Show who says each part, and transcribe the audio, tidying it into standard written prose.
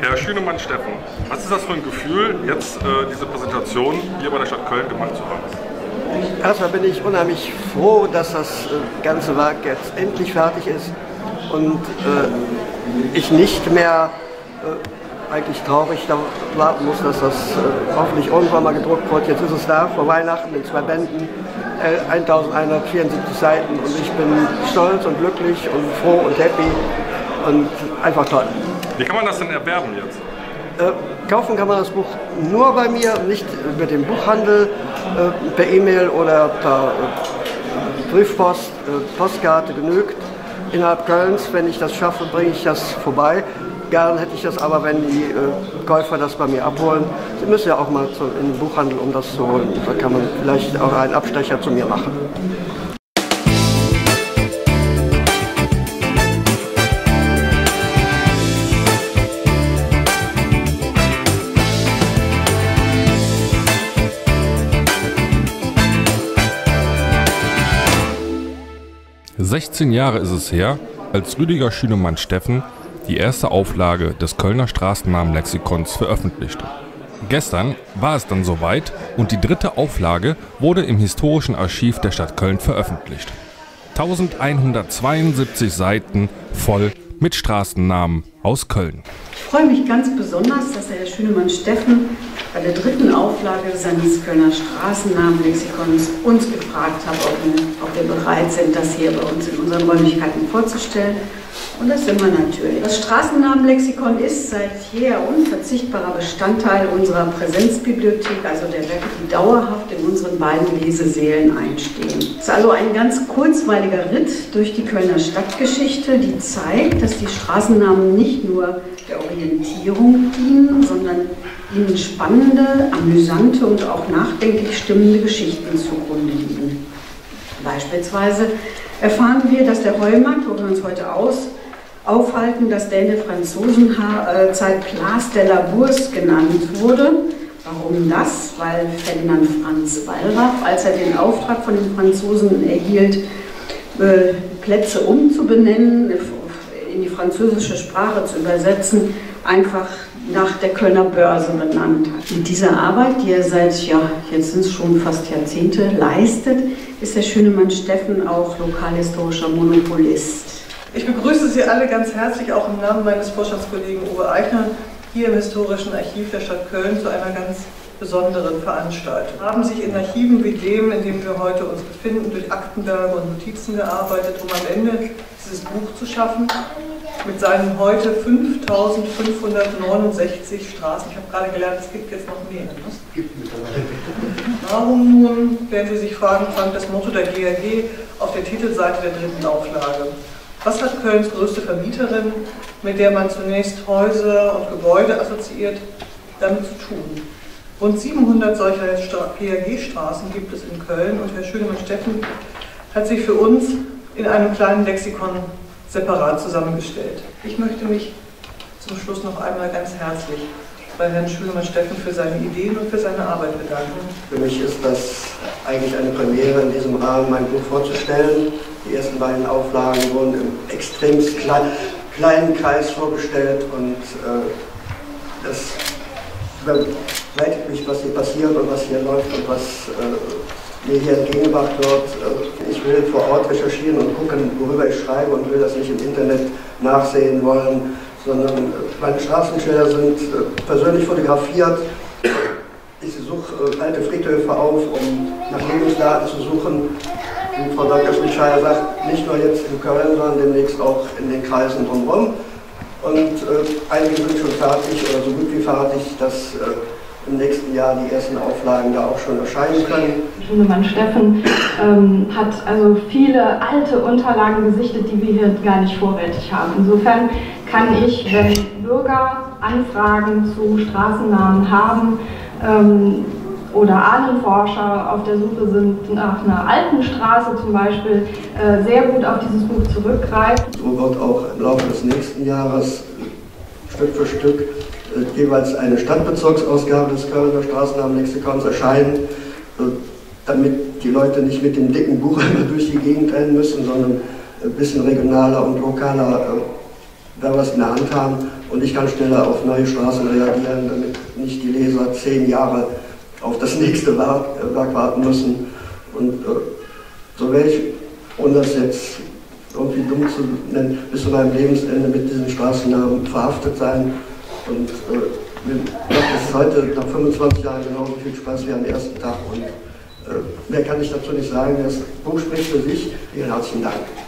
Speaker 1: Herr Schünemann Steffen, was ist das für ein Gefühl, jetzt diese Präsentation hier bei der Stadt Köln gemacht zu haben?
Speaker 2: Erstmal bin ich unheimlich froh, dass das ganze Werk jetzt endlich fertig ist und ich nicht mehr eigentlich traurig warten muss, dass das hoffentlich irgendwann mal gedruckt wird. Jetzt ist es da, vor Weihnachten in 2 Bänden, 1174 Seiten und ich bin stolz und glücklich und froh und happy und einfach toll.
Speaker 1: Wie kann man das denn erwerben jetzt?
Speaker 2: Kaufen kann man das Buch nur bei mir, nicht über den Buchhandel, per E-Mail oder per Briefpost, Postkarte genügt. Innerhalb Kölns, wenn ich das schaffe, bringe ich das vorbei. Gern hätte ich das aber, wenn die Käufer das bei mir abholen. Sie müssen ja auch mal in den Buchhandel, um das zu holen. Da kann man vielleicht auch einen Abstecher zu mir machen.
Speaker 1: ...16 Jahre ist es her, als Rüdiger Schünemann Steffen die erste Auflage des Kölner Straßennamenlexikons veröffentlichte. Gestern war es dann soweit und die 3. Auflage wurde im Historischen Archiv der Stadt Köln veröffentlicht. 1172 Seiten voll mit Straßennamen aus Köln.
Speaker 3: Ich freue mich ganz besonders, dass der Herr Schünemann Steffen bei der 3. Auflage seines Kölner Straßennamenlexikons uns gefragt hat, ob wir bereit sind, das hier bei uns in unseren Räumlichkeiten vorzustellen. Und das sind wir natürlich. Das Straßennamenlexikon ist seit jeher unverzichtbarer Bestandteil unserer Präsenzbibliothek, also der Werke, die dauerhaft in unseren beiden Lesesälen einstehen. Es ist also ein ganz kurzweiliger Ritt durch die Kölner Stadtgeschichte, die zeigt, dass die Straßennamen nicht nur der Orientierung dienen, sondern ihnen spannende, amüsante und auch nachdenklich stimmende Geschichten zugrunde liegen. Beispielsweise erfahren wir, dass der Heumarkt, wo wir uns heute aufhalten, dass der in der Franzosenzeit Place de la Bourse genannt wurde. Warum das? Weil Ferdinand Franz Wallraff, als er den Auftrag von den Franzosen erhielt, Plätze umzubenennen, in die französische Sprache zu übersetzen, einfach nach der Kölner Börse benannt hat. Mit dieser Arbeit, die er seit, jetzt sind es schon fast Jahrzehnte, leistet, ist der Schünemann Steffen auch lokalhistorischer Monopolist.
Speaker 4: Ich begrüße Sie alle ganz herzlich, auch im Namen meines Vorstandskollegen Uwe Eichner, hier im Historischen Archiv der Stadt Köln zu einer ganz besonderen Veranstaltung. Wir haben sich in Archiven wie dem, in dem wir heute uns befinden, durch Aktenberge und Notizen gearbeitet, um am Ende dieses Buch zu schaffen, mit seinen heute 5.569 Straßen. Ich habe gerade gelernt, es gibt jetzt noch mehr. Warum nun, werden Sie sich fragen, fand das Motto der GAG auf der Titelseite der 3. Auflage? Was hat Kölns größte Vermieterin, mit der man zunächst Häuser und Gebäude assoziiert, damit zu tun? Rund 700 solcher GAG-Straßen gibt es in Köln und Herr Schünemann Steffen hat sich für uns in einem kleinen Lexikon separat zusammengestellt. Ich möchte mich zum Schluss noch einmal ganz herzlich bei Herrn Schünemann Steffen für seine Ideen und für seine Arbeit bedanken.
Speaker 2: Für mich ist das eigentlich eine Premiere, in diesem Rahmen mein Buch vorzustellen. Die ersten beiden Auflagen wurden im extremst kleinen Kreis vorgestellt und das überwältigt mich, was hier passiert und was hier läuft und was mir hier entgegengebracht wird. Ich will vor Ort recherchieren und gucken, worüber ich schreibe und will das nicht im Internet nachsehen wollen, sondern meine Straßenschilder sind persönlich fotografiert. Ich suche alte Friedhöfe auf, um nach Lebensdaten zu suchen. Wie Frau Dr. Schmidscheier sagt, nicht nur jetzt in Köln, sondern demnächst auch in den Kreisen drumherum. Und einige sind schon fertig oder so gut wie fertig, dass im nächsten Jahr die ersten Auflagen da auch schon erscheinen können.
Speaker 5: Schünemann Steffen hat also viele alte Unterlagen gesichtet, die wir hier gar nicht vorrätig haben. Insofern kann ich, wenn Bürger Anfragen zu Straßennamen haben oder Ahnenforscher auf der Suche sind nach einer alten Straße zum Beispiel, sehr gut auf dieses Buch zurückgreifen.
Speaker 2: So wird auch im Laufe des nächsten Jahres Stück für Stück jeweils eine Stadtbezirksausgabe des Kölner Straßennamenlexikons erscheinen, damit die Leute nicht mit dem dicken Buch immer durch die Gegend rennen müssen, sondern ein bisschen regionaler und lokaler da was in der Hand haben und ich kann schneller auf neue Straßen reagieren, damit nicht die Leser 10 Jahre auf das nächste Werk warten müssen. Und so werde ich, ohne das jetzt irgendwie dumm zu nennen, bis zu meinem Lebensende mit diesen Straßennamen verhaftet sein. Und mir macht es heute nach 25 Jahren genauso viel Spaß wie am ersten Tag. Und mehr kann ich dazu nicht sagen. Das Buch spricht für sich. Vielen herzlichen Dank.